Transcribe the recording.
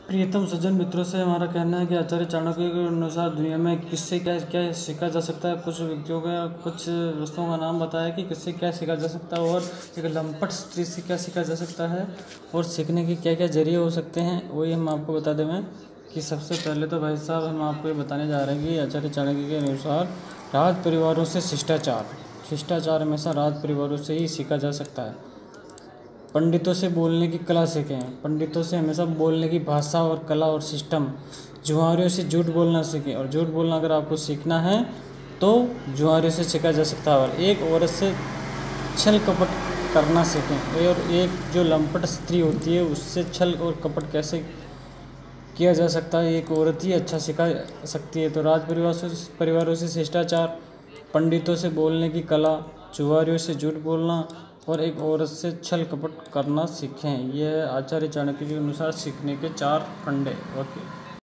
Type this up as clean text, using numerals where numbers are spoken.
प्रियतम सज्जन मित्रों से हमारा कहना है कि आचार्य चाणक्य के अनुसार दुनिया में किससे क्या क्या सीखा जा सकता है। कुछ व्यक्तियों का कुछ वस्तुओं का नाम बताया कि किससे क्या सीखा जा सकता है और एक लंपट स्त्री से क्या सीखा जा सकता है और सीखने के क्या क्या जरिए हो सकते हैं, वही हम आपको बता दें कि सबसे पहले तो भाई साहब हम आपको ये बताने जा रहे हैं कि आचार्य चाणक्य के अनुसार राज परिवारों से शिष्टाचार हमेशा राज परिवारों से ही सीखा जा सकता है। पंडितों से बोलने की कला सीखें। पंडितों से हमेशा बोलने की भाषा और कला और सिस्टम। जुआरियों से झूठ बोलना सीखें, और झूठ बोलना अगर आपको सीखना है तो जुआरियों से सीखा जा सकता है। और एक औरत से छल कपट करना सीखें, और एक जो लंपट स्त्री होती है उससे छल और कपट कैसे किया जा सकता है, एक औरत ही अच्छा सिखा सकती है। तो राज परिवारों से शिष्टाचार, पंडितों से बोलने की कला, जुआरियों से झूठ बोलना और एक औरत से छल कपट करना सीखें। यह आचार्य चाणक्य के अनुसार सीखने के 4 फंडे। ओके।